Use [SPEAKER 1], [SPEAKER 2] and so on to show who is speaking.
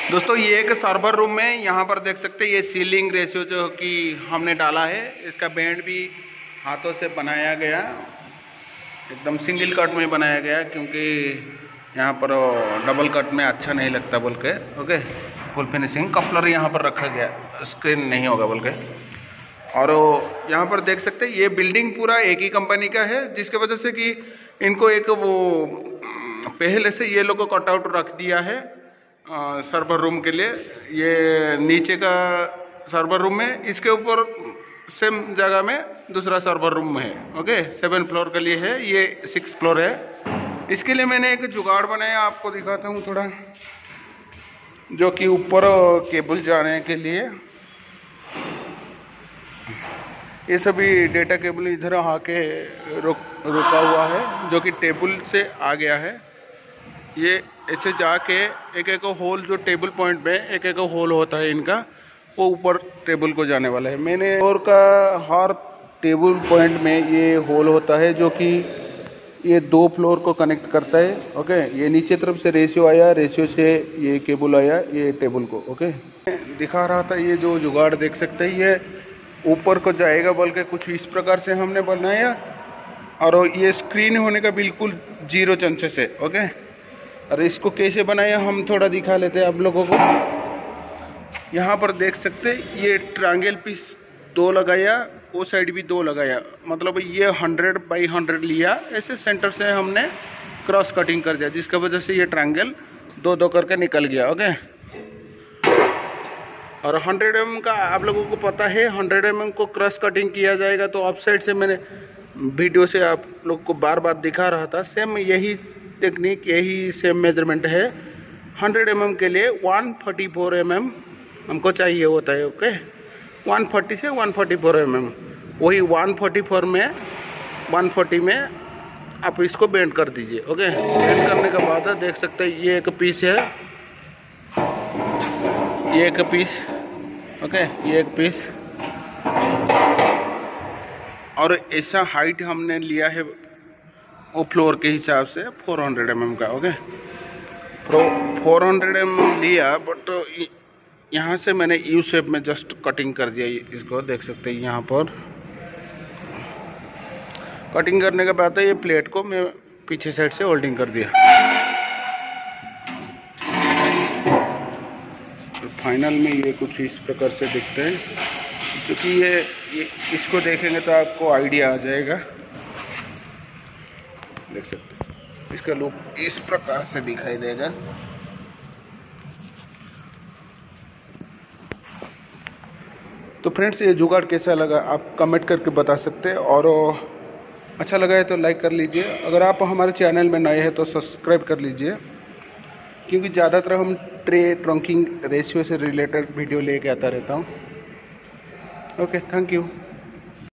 [SPEAKER 1] दोस्तों ये एक सर्वर रूम में यहाँ पर देख सकते हैं ये सीलिंग रेशियो जो कि हमने डाला है, इसका बैंड भी हाथों से बनाया गया, एकदम सिंगल कट में बनाया गया, क्योंकि यहाँ पर डबल कट में अच्छा नहीं लगता बोल के। ओके, फुल फिनिशिंग कपलर यहाँ पर रखा गया, स्क्रीन नहीं होगा बोल के। और यहाँ पर देख सकते हैं ये बिल्डिंग पूरा एक ही कंपनी का है, जिसके वजह से कि इनको एक वो पहले से ये लोग को कटआउट रख दिया है सर्वर रूम के लिए। ये नीचे का सर्वर रूम है, इसके ऊपर सेम जगह में दूसरा सर्वर रूम है। ओके, 7 फ्लोर के लिए है, ये 6 फ्लोर है। इसके लिए मैंने एक जुगाड़ बनाया, आपको दिखाता हूँ थोड़ा, जो कि ऊपर केबल जाने के लिए ये सभी डेटा केबल इधर आके रुका हुआ है, जो कि टेबल से आ गया है। ये ऐसे जाके एक एक होल, जो टेबल पॉइंट में एक एक होल होता है इनका, वो ऊपर टेबल को जाने वाला है। मैंने फ्लोर का हर टेबल पॉइंट में ये होल होता है, जो कि ये 2 फ्लोर को कनेक्ट करता है। ओके, ये नीचे तरफ से रेशियो आया, रेशियो से ये केबल आया ये टेबल को। ओके, दिखा रहा था ये जो जुगाड़ देख सकते हैं, ये ऊपर को जाएगा बोल के कुछ इस प्रकार से हमने बनाया, और ये स्क्रीन होने का बिल्कुल 0 चांसेस है। ओके, और इसको कैसे बनाया हम थोड़ा दिखा लेते हैं आप लोगों को। यहाँ पर देख सकते ये ट्रायंगल पीस 2 लगाया, वो साइड भी 2 लगाया, मतलब ये 100 बाई 100 लिया, ऐसे सेंटर से हमने क्रॉस कटिंग कर दिया, जिसकी वजह से ये ट्रायंगल 2-2 करके निकल गया। ओके, और 100 mm का आप लोगों को पता है, 100 mm को क्रॉस कटिंग किया जाएगा, तो ऑफ साइड से मैंने वीडियो से आप लोग को बार बार दिखा रहा था, सेम यही टेक्निक, यही सेम मेजरमेंट है। 100 mm के लिए 144 mm हमको चाहिए होता है। ओके, 140 से 144 mm, वही 144 में 140 में आप इसको बेंड कर दीजिए। ओके, बेंड करने के बाद देख सकते हैं ये एक पीस है, ये एक पीस। ओके, ये एक पीस, और ऐसा हाइट हमने लिया है वो फ्लोर के हिसाब से 400 mm का। ओके, 400 mm लिया, बट यहाँ से मैंने यू शेप में जस्ट कटिंग कर दिया इसको, देख सकते हैं। यहाँ पर कटिंग करने के बाद ये प्लेट को मैं पीछे साइड से होल्डिंग कर दिया। तो फाइनल में ये कुछ इस प्रकार से दिखते हैं, क्योंकि ये इसको देखेंगे तो आपको आइडिया आ जाएगा। देख सकते हैं इसका लुक इस प्रकार से दिखाई देगा। तो फ्रेंड्स, ये जुगाड़ कैसा लगा आप कमेंट करके बता सकते हैं, और अच्छा लगा है तो लाइक कर लीजिए। अगर आप हमारे चैनल में नए हैं तो सब्सक्राइब कर लीजिए, क्योंकि ज़्यादातर हम ट्रंकिंग रेशियो से रिलेटेड वीडियो लेके आता रहता हूँ। Okay, thank you.